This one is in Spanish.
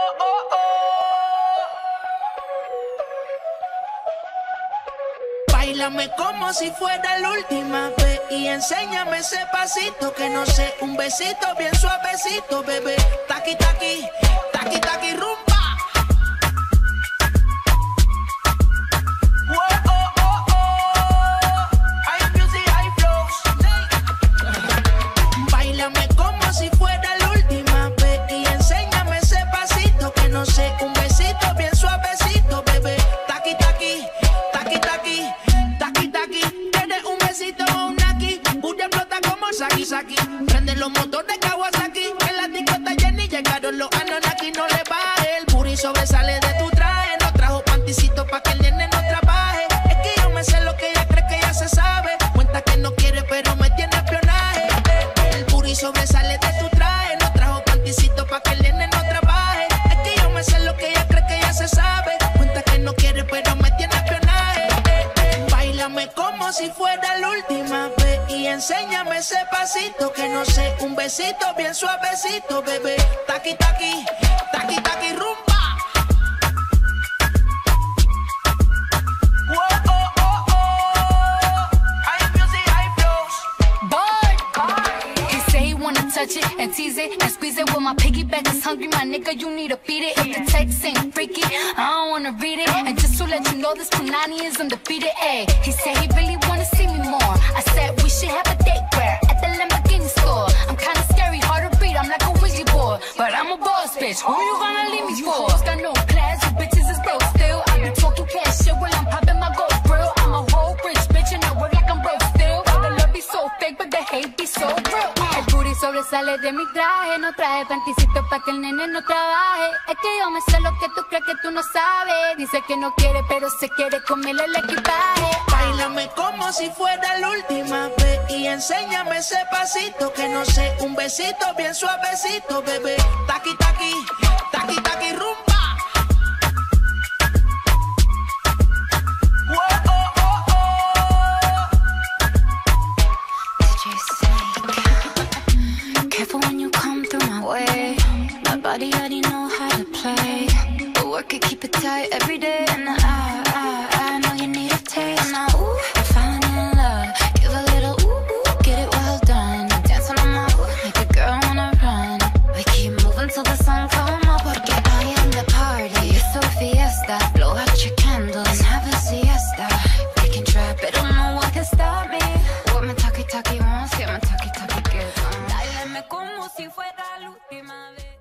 Báilame como si fuera la última vez y enséñame ese pasito que no sé, un besito bien suavecito, bebé. Taqui, taqui, taqui, taqui, rumba. Báilame como si fuera la última vez y enséñame ese pasito que no sé, un besito bien suavecito, bebé. Taqui, taqui, taqui, taqui, taqui, taqui. Tienes un besito o un aquí, una explota como Saki Saki. Prende los motores Kawasaki, en la discota Jenny llegaron los Anunnaki. No le baje, el booty sobresale de tu traje. No trajo panticito pa' que el nene no trabaje. Es que yo me sé lo que ella cree que ya se sabe. Cuenta que no quiere pero me tiene espionaje. El booty sobresale de tu traje. No trajo panticito pa' que el nene no trabaje. Es que yo me sé lo que ella cree que ya se sabe. Cuenta que no quiere pero me tiene espionaje. Báilame como si fuera la última vez y enséñame ese pasito que no sé, un besito bien suavecito, bebé. Taqui, taqui, taqui, taqui, rumba. Touch it and tease it and squeeze it. When my piggyback is hungry, my nigga, you need to feed it. If the text ain't freaky, I don't wanna read it. And just to let you know, this Punani is undefeated. Ayy, he said he really wanna see me more. I said we should have a date where at the Lamborghini store. I'm kinda scary, hard to read, I'm like a Ouija board, but I'm a boss bitch. Who you gonna leave me for? Got no class, you bitches is broke still. I be talking cash shit while I'm popping my gold grill. I'm a whole rich bitch and I work like I'm broke still. The love be so fake, but the hate be so real. Sobresale de mi traje, no traje panticito pa' que el nene no trabaje. Es que yo me sé lo que tú crees que tú no sabes. Dice que no quiere, pero se quiere comerle el equipaje. Báilame como si fuera la última vez y enséñame ese pasito que no sé, un besito bien suavecito, bebé. Taqui, taqui, taqui, taqui, rumba. Careful when you come through my way. My body already know how to play. But work it, keep it tight every day. And I know you need a taste. Now, ooh, I'm falling in love. Give a little ooh, get it well done. Dance on my ooh, make a girl wanna run. We keep moving till the sun come up. Porque I am the party. It's so fiesta. Blow out your candles and have a siesta. We can try, but don't know what can stop me. What my talkie-talkie wants, get my talkie-talkie good. Como si fuera la última vez.